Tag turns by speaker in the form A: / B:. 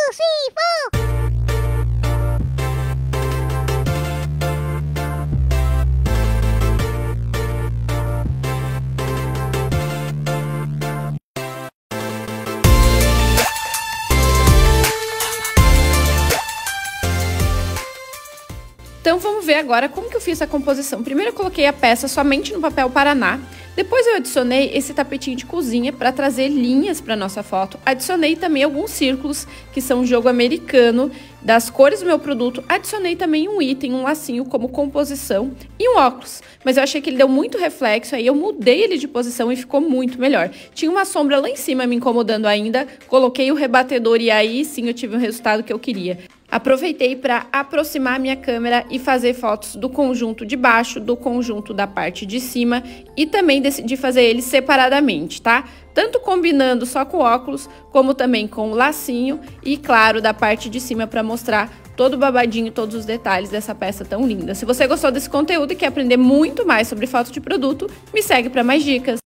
A: three, four!
B: Então vamos ver agora como que eu fiz a composição. Primeiro eu coloquei a peça somente no papel Paraná, depois eu adicionei esse tapetinho de cozinha para trazer linhas para nossa foto. Adicionei também alguns círculos, que são um jogo americano, das cores do meu produto. Adicionei também um item, um lacinho como composição e um óculos. Mas eu achei que ele deu muito reflexo, aí eu mudei ele de posição e ficou muito melhor. Tinha uma sombra lá em cima me incomodando ainda, coloquei o rebatedor e aí sim eu tive o resultado que eu queria. Aproveitei para aproximar a minha câmera e fazer fotos do conjunto de baixo, do conjunto da parte de cima e também decidi fazer eles separadamente, tá? Tanto combinando só com óculos, como também com o lacinho e, claro, da parte de cima para mostrar todo o babadinho, todos os detalhes dessa peça tão linda. Se você gostou desse conteúdo e quer aprender muito mais sobre foto de produto, me segue para mais dicas.